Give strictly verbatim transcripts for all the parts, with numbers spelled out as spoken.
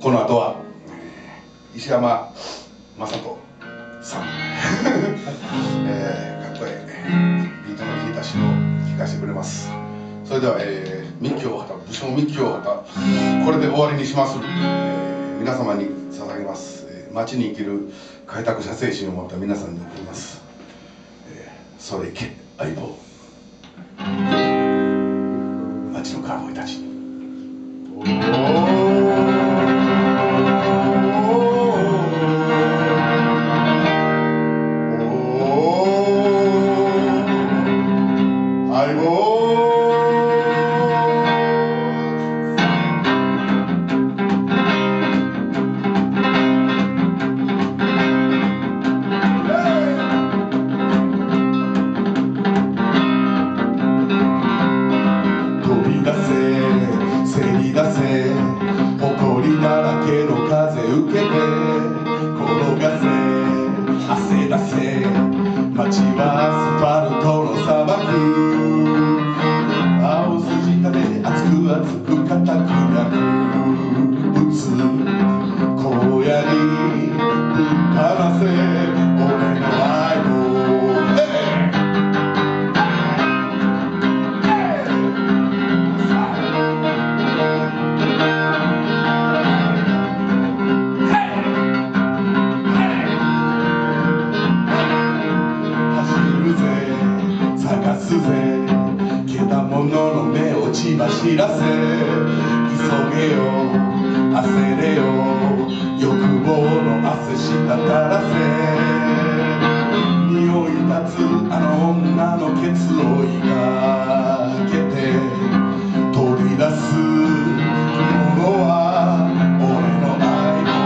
この後は石山雅人さん、えー、かっこいいビートの効いた詩を聴かせてくれます。それでは、えー、密教旗武将密教旗これで終わりにします、えー、皆様に捧げます、えー、町に生きる開拓者精神を持った皆さんに送ります、えー、それいけ相棒町のカウボーイたちに。誇りだらけの風受けて転がせ汗出せ街はアスファルトの砂漠青筋立てて熱く熱く固くなく打つ荒野にぶっ放せ俺の相棒物の目を血走らせ急げよ焦れよ欲望の汗滴らせ匂い立つあの女のケツを抱けて取り出すものは俺の愛の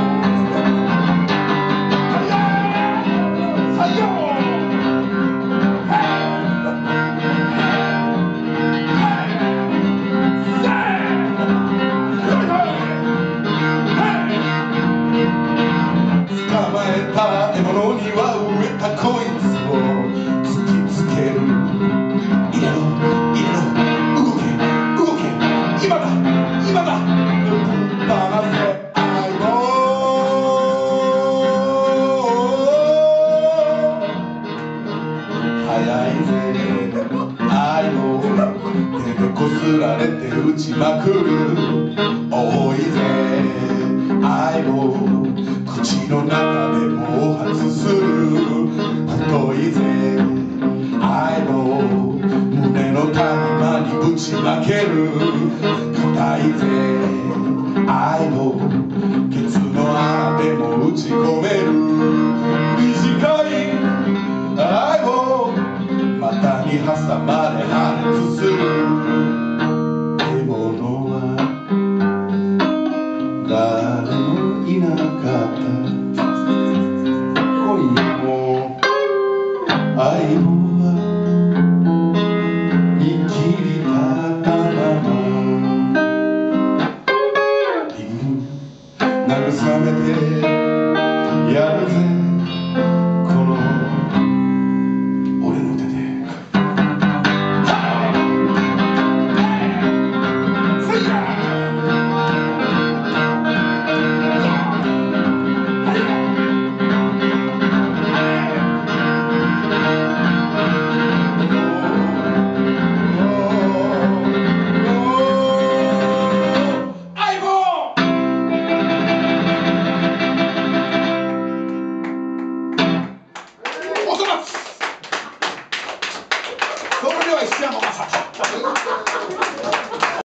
獲物には植えたこいつを突きつける入れろ入れろ動け動け今だ今だぶっ放せ相棒早いぜ相棒手でこすられて打ちまくる多いぜ相棒口の中で暴発する太いぜ愛を胸の谷間にぶちまける硬いぜ愛をケツの穴でも打ち込める短い愛を股に挟まれ破裂する獲物は誰もいなかった相棒は生きりたったまま慰めてやるぜこの俺の手でそれでは石山雅人